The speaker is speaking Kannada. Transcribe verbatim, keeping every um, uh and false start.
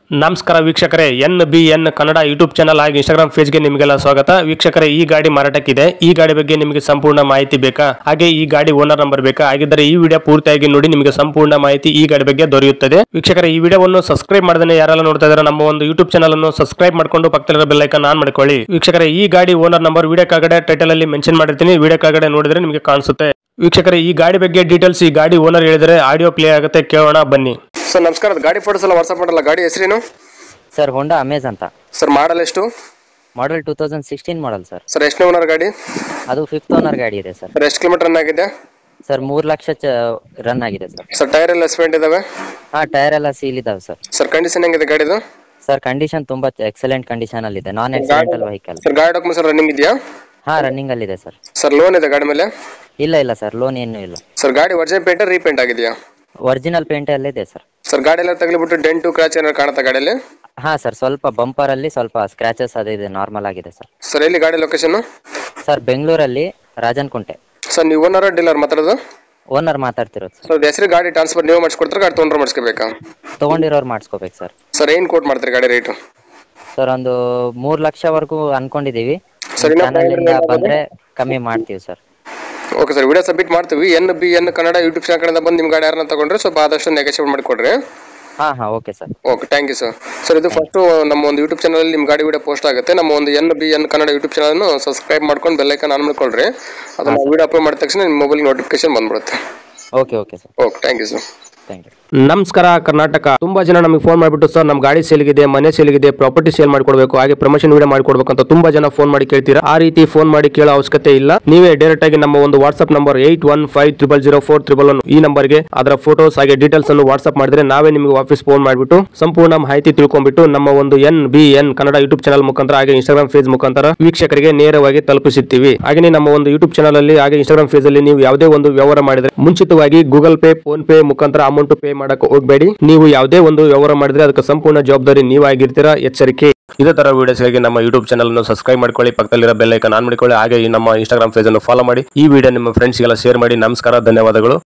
ನಮಸ್ಕಾರ ವೀಕ್ಷಕರೇ, N B N Kannada YouTube channel ಹಾಗೂ ಇನ್ಸ್ಟಾಗ್ರಾಮ್ ಪೇಜ್ ಗೆ ನಿಮಗೆಲ್ಲ ಸ್ವಾಗತ. ವೀಕ್ಷಕರೇ, ಈ ಗಾಡಿ ಮಾರಾಟಕ್ಕಿದೆ. ಈ ಗಾಡಿ ಬಗ್ಗೆ ನಿಮಗೆ ಸಂಪೂರ್ಣ ಮಾಹಿತಿ ಬೇಕಾ? ಹಾಗೆ ಈ ಗಾಡಿ ಓನರ್ ನಂಬರ್ ಬೇಕಾ? ಹಾಗಿದ್ದರೆ ಈ ವಿಡಿಯೋ ಪೂರ್ತಿಯಾಗಿ ನೋಡಿ, ನಿಮಗೆ ಸಂಪೂರ್ಣ ಮಾಹಿತಿ ಈ ಗಾಡಿ ಬಗ್ಗೆ ದೊರೆಯುತ್ತದೆ. ವೀಕ್ಷಕರೇ, ಈ ವಿಡಿಯೋವನ್ನು ಸಬ್ಸ್ಕ್ರೈಬ್ ಮಾಡದೇ ಯಾರೆಲ್ಲ ನೋಡ್ತಾ ಇದ್ದಾರೆ ನಮ್ಮ ಒಂದು ಯೂಟ್ಯೂಬ್ ಚಾನಲ್ ಅನ್ನು ಸಬ್ಸ್ಕ್ರೈಬ್ ಮಾಡ್ಕೊಂಡು ಪಕ್ಕದಲ್ಲಿರೋ ಬೆಲ್ ಐಕಾನ್ ಆನ್ ಮಾಡ್ಕೊಳ್ಳಿ. ವೀಕ್ಷಕರೇ, ಈ ಗಾಡಿ ಓನರ್ ನಂಬರ್ ವಿಡಿಯೋ ಕೆಳಗಡೆ ಟೈಟಲ್ ಅಲ್ಲಿ ಮೆನ್ಷನ್ ಮಾಡಿರ್ತೀನಿ, ವಿಡಿಯೋ ಕೆಳಗಡೆ ನೋಡಿದ್ರೆ ನಿಮಗೆ ಕಾಣಿಸುತ್ತೆ. ವೀಕ್ಷಕರೇ, ಈ ಗಾಡಿ ಬಗ್ಗೆ ಡೀಟೇಲ್ಸ್ ಈ ಗಾಡಿ ಓನರ್ ಹೇಳಿದರೆ ಆಡಿಯೋ ಪ್ಲೇ ಆಗುತ್ತೆ, ಕೇಳೋಣ ಬನ್ನಿ. ಸರ್ ನಮಸ್ಕಾರ, ಗಾಡಿ ಫೋಟೋಸ್ ಎಲ್ಲ ವಾಟ್ಸ್ಆಪ್ ಮಾಡಲ್ಲ. ಗಾಡಿ ಹೆಸರೇನು ಸರ್? ಹೋಂಡಾ ಅಮೇಜ್ ಅಂತ. ಸರ್ ಮಾಡಲ್ ಎಷ್ಟು? Model two thousand sixteen model sir. Sir ಎಷ್ಟನೇ ಓನರ್ ಗಾಡಿ? ಅದು ಫಿಫ್ತ್ ಓನರ್ ಗಾಡಿ ಇದೆ ಸರ್. ಸರ್ ಎಷ್ಟು ಕಿಲೋಮೀಟರ್ ರನ್ ಆಗಿದೆ? ಸರ್ ಮೂರು ಲಕ್ಷ ರನ್ ಆಗಿದೆ ಸರ್. ಸರ್ ಟೈರ್ ಎಲ್ಲ ಸ್ಪೆಂಟ್ ಇದಾವೆ? ಹಾ, ಟೈರ್ ಎಲ್ಲ ಸೀಲ್ ಇದಾವೆ ಸರ್. ಸರ್ ಕಂಡೀಷನ್ ಹೆಂಗಿದೆ ಗಾಡಿದು? ಸರ್ ಕಂಡೀಷನ್ ತುಂಬಾ ಎಕ್ಸಲೆಂಟ್ ಕಂಡೀಷನ್ ಅಲ್ಲಿ ಇದೆ, ನಾನ್ ಆಕ್ಸಿಡೆಂಟಲ್ ವೆಹಿಕಲ್. ಸರ್ ಗಾಡಿ ಡಾಕ್ಯುಮೆಂಟ್ಸ್ ರನ್ನಿಂಗ್ ಇದೆಯಾ? ಹಾ, ರನ್ನಿಂಗ್ ಅಲ್ಲಿ ಇದೆ ಸರ್. ಸರ್ ಲೋನ್ ಇದೆ ಗಾಡಿ ಮೇಲೆ? ಇಲ್ಲ ಇಲ್ಲ ಸರ್, ಲೋನ್ ಏನು ಇಲ್ಲ. ಸರ್ ಗಾಡಿ ಒರಿಜಿನಲ್ ಪೇಂಟ್ ರೀಪೇಂಟ್ ಆಗಿದೆಯಾ? ಒರಿಜಿನಲ್ ಪೇಂಟ್ ಅಲ್ಲೇ ಇದೆ ಸರ್. ಸರ್ ಗಾಡಿ ಎಲ್ಲ ತಗಲಿಬಿಟ್ಟು ಡೆಂಟು ಕ್ರಾಚ್ ಏನಾದ್ರು ಕಾಣುತ್ತಾ ಗಾಡಿಯಲ್ಲಿ? ಹಾ ಸರ್, ಸ್ವಲ್ಪ ಬಂಪರ್ ಅಲ್ಲಿ ಸ್ವಲ್ಪ ಸ್ಕ್ರಾಚಸ್ ಅದೇ ಇದೆ, ನಾರ್ಮಲ್ ಆಗಿದೆ ಸರ್. ಸರ್ ಎಲ್ಲಿ ಗಾಡಿ ಲೊಕೇಶನ್? ಸರ್ ಬೆಂಗಳೂರಲ್ಲಿ ರಾಜನ್ ಕುಂಟೆ. ಸರ್ ನೀವು ಓನರ್ ಡೀಲರ್ ಮಾತಾಡೋದು? ಓನರ್ ಮಾತಾಡ್ತಿರೋದು ಸರ್. ಸರ್ ಹೆಸರು ಗಾಡಿ ಟ್ರಾನ್ಸ್ಫರ್ ನೀವು ಮಾಡಿಸ್ಕೊಡ್ತಾರೆ, ಗಾಡಿ ತೊಗೊಂಡ್ರೆ ಮಾಡಿಸ್ಕೋಬೇಕಾ? ತಗೊಂಡಿರೋರು ಮಾಡಿಸ್ಕೋಬೇಕು ಸರ್. ಸರ್ ಏನು ಕೋಟ್ ಮಾಡ್ತೀರಿ ಗಾಡಿ ರೇಟು? ಸರ್ ಒಂದು ಮೂರ್ ಲಕ್ಷವರೆಗೂ ಅನ್ಕೊಂಡಿದೀವಿ. ಸರ್ ಚಾನಲ್ ಇಂದ ಬಂದ್ರೆ ಕಮ್ಮಿ ಮಾಡ್ತೀವಿ sir. Okay sir, video submit ಮಾಡ್ತೀವಿ. N B N Kannada YouTube channel ಕಡೆಯಿಂದ ಬಂದು ನಿಮ್ಮ ಗಾಡಿ ಯಾರನ್ನ ತಗೊಂಡ್ರೆ ಸ್ವಲ್ಪ ಆದಷ್ಟು ನೆಗೋಷಿಯೇಟ್ ಮಾಡಿಕೊಡ್ರಿ. ಹಾ ಹಾ okay sir. Okay, thank you sir. Sir ಇದು ಫಸ್ಟು ನಮ್ಮ ಒಂದು ಯೂಟ್ಯೂಬ್ ಚಾನಲ್ ನಿಮ್ಮ ಗಾಡಿ ವಿಡಿಯೋ ಪೋಸ್ಟ್ ಆಗುತ್ತೆ. ನಮ್ಮ ಒಂದು N B N Kannada YouTube ಚಾನಲ್ನು ಸಬ್ಸ್ಕ್ರೈಬ್ ಮಾಡ್ಕೊಂಡು ಬೆಲ್ ಐಕಾನ್ ಆನ್ ಮಾಡ್ಕೊಳ್ರಿ. ಅದು ನಾವು ವಿಡಿಯೋ ಅಪ್ಲೋಡ್ ಮಾಡಿದ ತಕ್ಷಣ ನಿಮ್ಮ ಮೊಬೈಲ್ ನೋಟಿಫಿಕೇಶನ್ ಬಂದ್ಬಿಡುತ್ತೆ. Okay okay sir. Okay, thank you sir. Thank you. ನಮಸ್ಕಾರ ಕರ್ನಾಟಕ. ತುಂಬಾ ಜನ ನಮಗೆ ಫೋನ್ ಮಾಡಿಬಿಟ್ಟು ಸರ್ ನಮ್ಮ ಗಾಡಿ ಸೇಲ್ಗಿದೆ, ಮನೆ ಸೇಲ್ಗಿದೆ, ಪ್ರಾಪರ್ಟಿ ಸೇಲ್ ಮಾಡಿಕೊಡ್ಬೇಕು, ಹಾಗೆ ಪ್ರಮೋಷನ್ ವಿಡಿಯೋ ಮಾಡಿಕೊಡ್ಬೇಕು ಅಂತ ತುಂಬಾ ಜನ ಫೋನ್ ಮಾಡಿ ಕೇಳ್ತೀರಾ. ಆ ರೀತಿ ಫೋನ್ ಮಾಡಿ ಕೇಳೋ ಅವಶ್ಯಕತೆ ಇಲ್ಲ. ನೀವೇ ಡೈರೆಕ್ಟ್ ಆಗಿ ನಮ್ಮ ಒಂದು WhatsApp number eight one five triple zero four triple one ಈ ನಂಬರ್ಗೆ ಅದರ ಫೋಟೋಸ್ ಹಾಗೆ ಡೀಟೇಲ್ಸ್ ಅನ್ನು ವಾಟ್ಸ್ಆಪ್ ಮಾಡಿದ್ರೆ ನಾವೇ ನಿಮಗೆ ವಾಪಸ್ ಫೋನ್ ಮಾಡಿಬಿಟ್ಟು ಸಂಪೂರ್ಣ ಮಾಹಿತಿ ತಿಳ್ಕೊಂಡ್ಬಿಟ್ಟು ನಮ್ಮ ಒಂದು N B N Kannada YouTube channel ಮುಖಾಂತರ ಹಾಗೆ ಇನ್ಸ್ಟಾಗ್ರಾಮ್ ಪೇಜ್ ಮುಖಾಂತರ ವೀಕ್ಷಕರಿಗೆ ನೇರವಾಗಿ ತಲುಪಿಸುತ್ತೀವಿ. ಹಾಗೆ ನಮ್ಮ ಒಂದು ಯೂಟ್ಯೂಬ್ ಚಾನಲ್ ಅಲ್ಲಿ ಹಾಗೆ ಇನ್ಸ್ಟಾಗ್ರಾಮ್ ಪೇಜ್ ಅಲ್ಲಿ ನೀವು ಯಾವುದೇ ಒಂದು ವ್ಯವಹಾರ ಮಾಡಿದ್ರೆ ಮುಂಚಿತವಾಗಿ ಗೂಗಲ್ ಪೇ, ಫೋನ್ ಪೇ ಮುಖಾಂತರ ಅಮೌಂಟ್ ಪೇ ಮಾಡಕ್ಕೆ ಹೋಗಬೇಡಿ. ನೀವು ಯಾವುದೇ ಒಂದು ವ್ಯವಹಾರ ಮಾಡಿದ್ರೆ ಅದಕ್ಕೆ ಸಂಪೂರ್ಣ ಜವಾಬ್ದಾರಿ ನೀವಾಗಿರ್ತೀರಾ, ಎಚ್ಚರಿಕೆ. ಇದೇ ತರ ವಿಡಿಯೋಸ್ಗಾಗಿ ನಮ್ಮ ಯೂಟ್ಯೂಬ್ ಚಾನಲ್ ಅನ್ನು ಸಬ್ಸ್ಕ್ರೈಬ್ ಮಾಡ್ಕೊಳ್ಳಿ, ಪಕ್ಕದಲ್ಲಿರೋ ಬೆಲ್ ಐಕಾನ್ ಆನ್ ಮಾಡಿಕೊಳ್ಳಿ, ಹಾಗೆ ನಮ್ಮ ಇನ್ಸ್ಟಾಗ್ರಾಮ್ ಪೇಜ್ ಅನ್ನು ಫಾಲೋ ಮಾಡಿ. ಈ ವಿಡಿಯೋ ನಿಮ್ಮ ಫ್ರೆಂಡ್ಸ್ಗೆಲ್ಲ ಶೇರ್ ಮಾಡಿ. ನಮಸ್ಕಾರ, ಧನ್ಯವಾದಗಳು.